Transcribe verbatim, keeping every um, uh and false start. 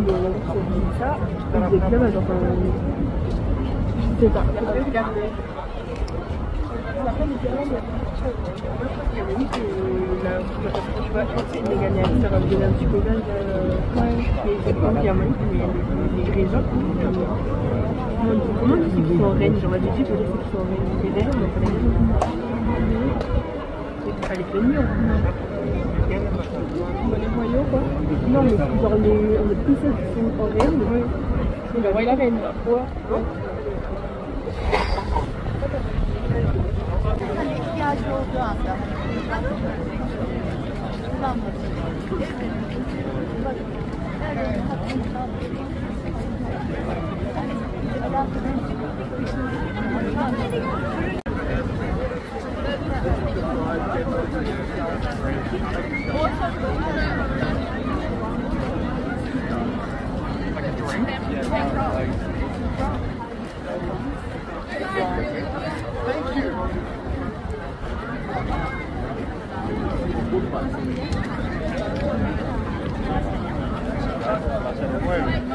de ça, il est bien mal, enfin, je sais pas. Je vois, les gagnants, ça va me donner un petit peu d'âge. C'est pas qu'il y a moins, mais les raisons. Comment on dit qu'ils sont en reine? Genre, l'habitude, on dit qu'ils sont en reine. Les raisons, on n'a pas les raisons. C'est pas les peignons. Les royaux, quoi. Non, mais genre, les, on a plus ceux qui sont en reine. C'est le roi et la reine. Ouais. Bueno.